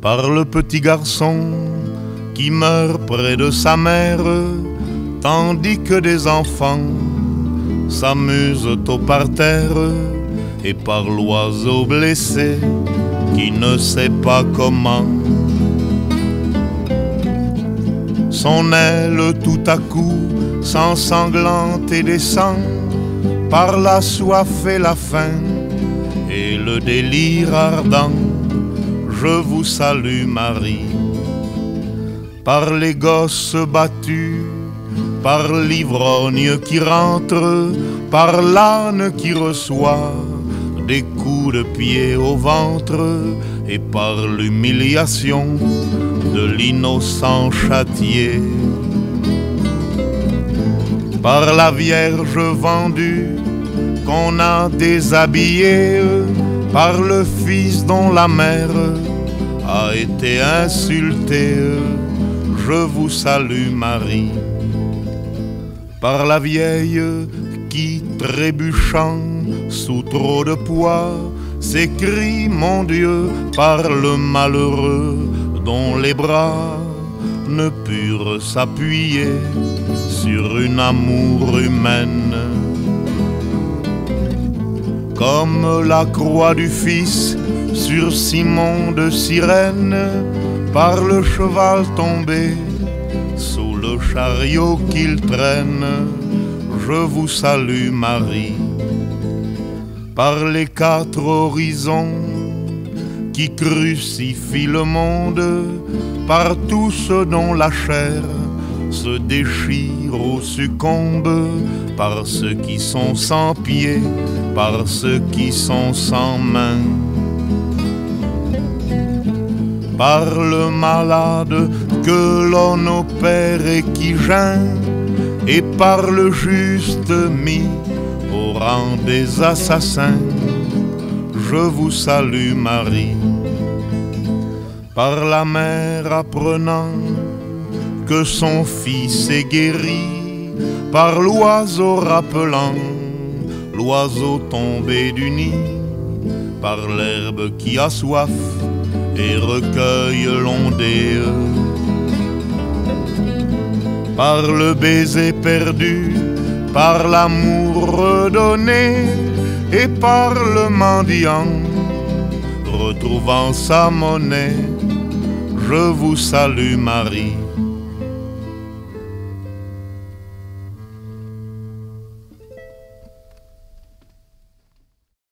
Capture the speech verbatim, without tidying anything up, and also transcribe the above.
par le petit garçon qui meurt près de sa mère, tandis que des enfants s'amusent au parterre, et par l'oiseau blessé qui ne sait pas comment. Son aile tout à coup s'ensanglante et descend par la soif et la faim et le délire ardent. Je vous salue Marie. Par les gosses battus, par l'ivrogne qui rentre, par l'âne qui reçoit des coups de pied au ventre, et par l'humiliation de l'innocent châtié. Par la Vierge vendue qu'on a déshabillée, par le Fils dont la mère a été insultée, je vous salue Marie. Par la vieille qui, trébuchant sous trop de poids, s'écrie mon Dieu, par le malheureux dont les bras ne purent s'appuyer sur une amour humaine. Comme la croix du Fils sur Simon de Cyrène, par le cheval tombé sous le chariot qu'il traîne, je vous salue Marie. Par les quatre horizons qui crucifient le monde, par tous ceux dont la chair se déchire ou succombe, par ceux qui sont sans pieds, par ceux qui sont sans mains, par le malade que l'on opère et qui geint, et par le juste mis au rang des assassins, je vous salue Marie. Par la mère apprenant que son fils est guéri, par l'oiseau rappelant l'oiseau tombé du nid, par l'herbe qui a soif et recueille l'ondée, par le baiser perdu, par l'amour redonné, et par le mendiant retrouvant sa monnaie, je vous salue Marie.